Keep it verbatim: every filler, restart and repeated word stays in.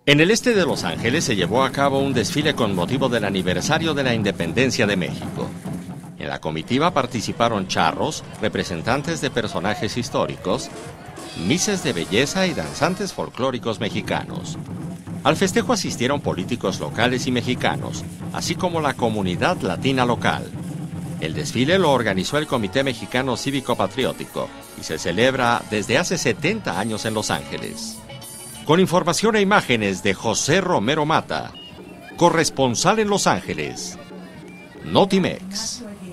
En el este de Los Ángeles se llevó a cabo un desfile con motivo del aniversario de la independencia de México. En la comitiva participaron charros, representantes de personajes históricos, mises de belleza y danzantes folclóricos mexicanos. Al festejo asistieron políticos locales y mexicanos, así como la comunidad latina local. El desfile lo organizó el Comité Mexicano Cívico Patriótico y se celebra desde hace setenta años en Los Ángeles. Con información e imágenes de José Romero Mata, corresponsal en Los Ángeles, Notimex.